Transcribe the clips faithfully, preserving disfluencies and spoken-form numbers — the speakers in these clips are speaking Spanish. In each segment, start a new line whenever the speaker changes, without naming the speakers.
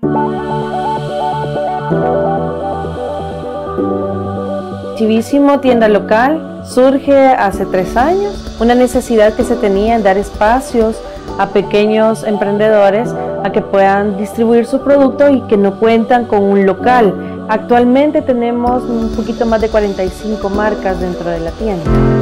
Chivísimo Tienda Local surge hace tres años, una necesidad que se tenía en dar espacios a pequeños emprendedores a que puedan distribuir sus productos y que no cuentan con un local. Actualmente tenemos un poquito más de cuarenta y cinco marcas dentro de la tienda.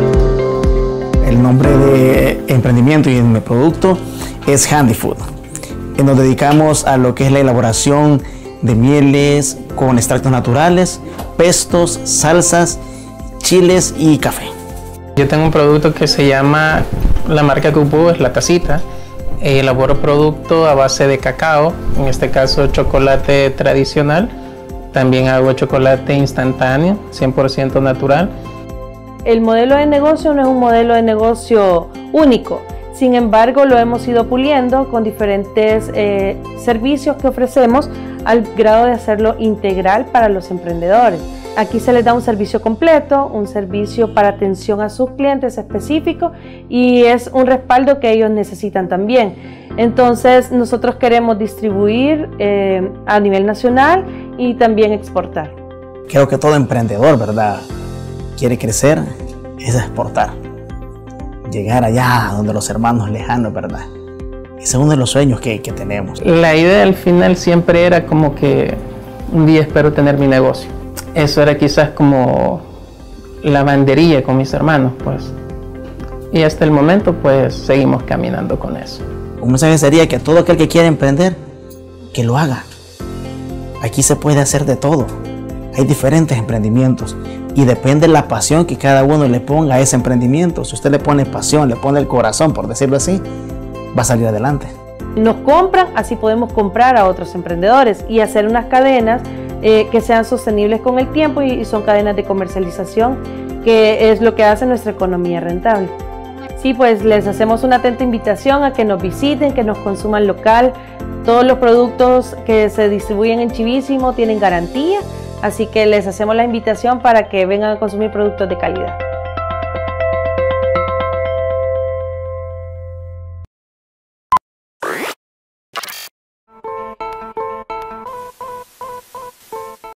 El nombre de emprendimiento y de mi producto es Handy Food. Nos dedicamos a lo que es la elaboración de mieles con extractos naturales, pestos, salsas, chiles y café.
Yo tengo un producto que se llama, la marca que ocupo es La Tacita. Elaboro producto a base de cacao, en este caso chocolate tradicional. También hago chocolate instantáneo, cien por ciento natural.
El modelo de negocio no es un modelo de negocio único. Sin embargo, lo hemos ido puliendo con diferentes eh, servicios que ofrecemos al grado de hacerlo integral para los emprendedores. Aquí se les da un servicio completo, un servicio para atención a sus clientes específicos y es un respaldo que ellos necesitan también. Entonces, nosotros queremos distribuir eh, a nivel nacional y también exportar.
Creo que todo emprendedor, ¿verdad?, quiere crecer, es exportar. Llegar allá donde los hermanos lejanos, ¿verdad? Ese es uno de los sueños que, que tenemos.
La idea al final siempre era como que un día espero tener mi negocio. Eso era quizás como la banderilla con mis hermanos, pues. Y hasta el momento, pues, seguimos caminando con eso.
Un mensaje sería que todo aquel que quiera emprender, que lo haga. Aquí se puede hacer de todo. Hay diferentes emprendimientos y depende de la pasión que cada uno le ponga a ese emprendimiento. Si usted le pone pasión, le pone el corazón, por decirlo así, va a salir adelante.
Nos compran, así podemos comprar a otros emprendedores y hacer unas cadenas eh, que sean sostenibles con el tiempo y, y son cadenas de comercialización, que es lo que hace nuestra economía rentable. Sí, pues les hacemos una atenta invitación a que nos visiten, que nos consuman local. Todos los productos que se distribuyen en Chivísimo tienen garantía, así que les hacemos la invitación para que vengan a consumir productos de calidad.